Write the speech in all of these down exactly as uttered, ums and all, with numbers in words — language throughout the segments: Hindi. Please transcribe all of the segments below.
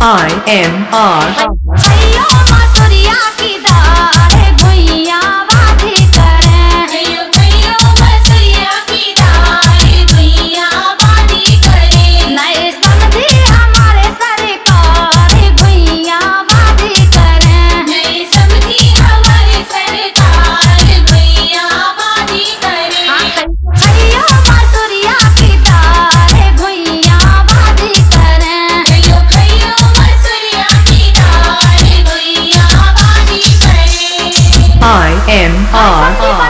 I M R अयो मसूरिया की दाल गुइया बाधी करें। अयो अयो मसूरिया की दाल गुइया बाधी करें। नए समझी हमारे सरकार गुइया बाधी करें। नए समझी हमारे सरकार गुइया बाधी करें। अयो मसूरिया की दाल गुइया बाधी करें। अयो अयो मसूरिया की दाल गुइया बाधी करें। I M R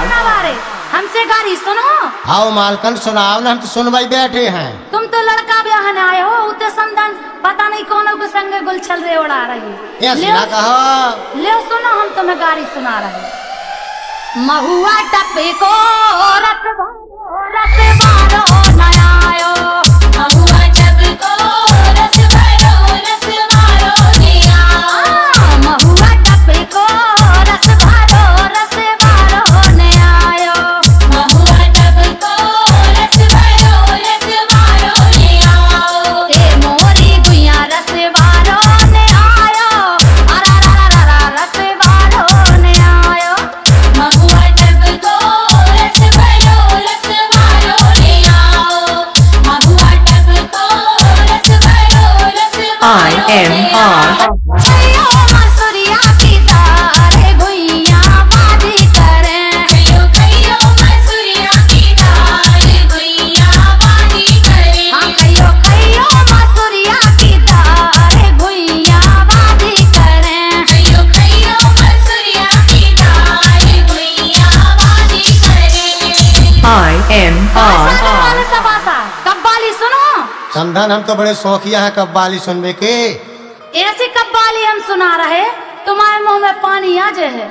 हमसे गाड़ी सुनो। आओ मालकन सुनाओ ना, हम तो सुनवाई बैठे हैं। तुम तो लड़का ब्याहने आए हो, उते समझन पता नहीं कौन के संग गुलछल रे उड़ा रही। ऐसे ना कहो। ले सुनो, हम तुम्हें गाड़ी सुना रहे। महुआ टप्पे को रत रत बारो नया आयो। महुआ जब को रस भरो रस मारो दिया। महुआ टप्पे को रस भरो रस बारो नया आयो। महुआ जब को रस भरो रस मारो दिया। ते मोरी गुइया रस बारो ने आयो। अरा रा रा रा रस बारो ने आयो। महुआ जब को रस भरो रस मारो दिया। महुआ जब को रस भरो रस I मारो M दिया। R अयो मसूरिया की दाल गुइया बाधी करें। अयो अयो मसूरिया की दाल गुइया बाधी करें। हाँ कयो कयो मसूरिया की दाल गुइया बाधी करें। अयो अयो मसूरिया की दाल गुइया बाधी करें। I M R सबासा कब्बाली सुनो। समझन हम तो बड़े शौकिया हैं कव्वाली सुनने के। ऐसी कब्बाली हम सुना रहे, तुम्हारे मुंह में पानी आ जाए।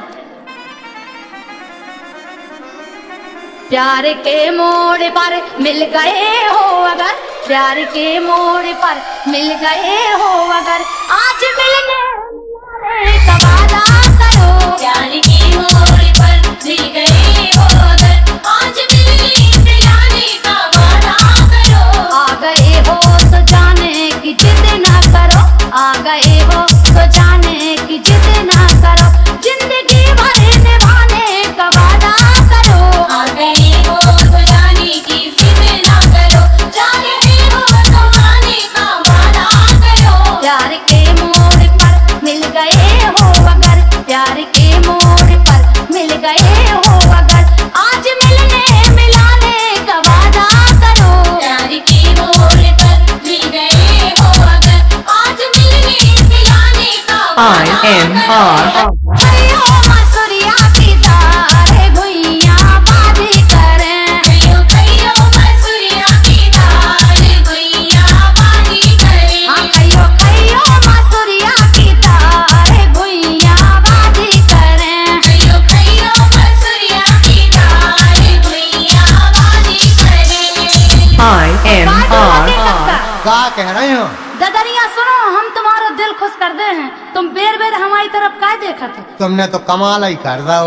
प्यार के मोड़ पर मिल गए हो अगर, प्यार के मोड़ पर मिल गए हो अगर, आज मिलने मिलने का वादा करो। प्यार की मोड़ पर मिल गए हो अगर, आज मिलने मिलाने का वादा करो। आ गए हो तो जाने की जिद ना करो। आ गए हो तो जाने की जिद ना करो। जिंदगी भर निभाने का वादा करो। आ गए हो तो जाने की जिद ना करो। जा रहे हो तो आने का वादा करो। प्यार के मोड़ पर मिल गए हो अगर, प्यार के मोड़ पर मिल गए हो अगर, आज मिलने मिलाने का वादा करो। प्यार की मोड़ पर मिल गए हो अगर, आज मिलने मिलाने का I M R अयो मसूरिया की दाल गुइया बाधी करें। अयो अयो मसूरिया की दाल गुइया बाधी करें। हाँ कयो कयो मसूरिया की दाल गुइया बाधी करें। अयो अयो मसूरिया की दाल गुइया बाधी करें। I M R क्या कह रहे हो? ददरिया सुनो, हम तुम्हारा दिल खुश कर दे हैं। तुम बेर बेर हमारी तरफ काय देखा थे? तुमने तो कमाल ही कर दो।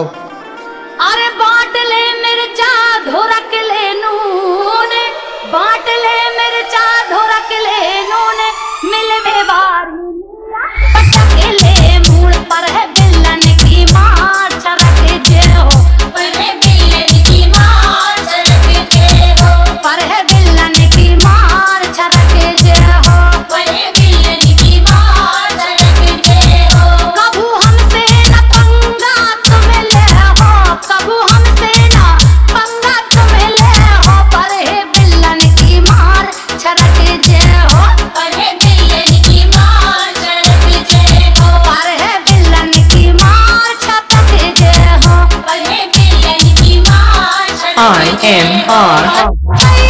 अरे बाट ले मिर्चा धोरक ले नून, बाट ले मिर्चा धोरक ले नून, मिलवे बारी पटक ले मूड पर है बिल्लन की मार चरक जे हो। पर है बिल्लन की मार चरक जे हो। पर है बिल्लन की मार चरक जे हो। पर है बिल्लन की मार चरक जे हो। कभू हमसे न पंगा तुम ले हो, कभू हमसे न पंगा तुम ले हो, पर है बिल्लन की मार छरक जे हो। पर है बिल्लन की मार चरक जे हो। पर है बिल्लन की मार छपक जे हो। पर है बिल्लन की मार चरक I जे M हो। R अयो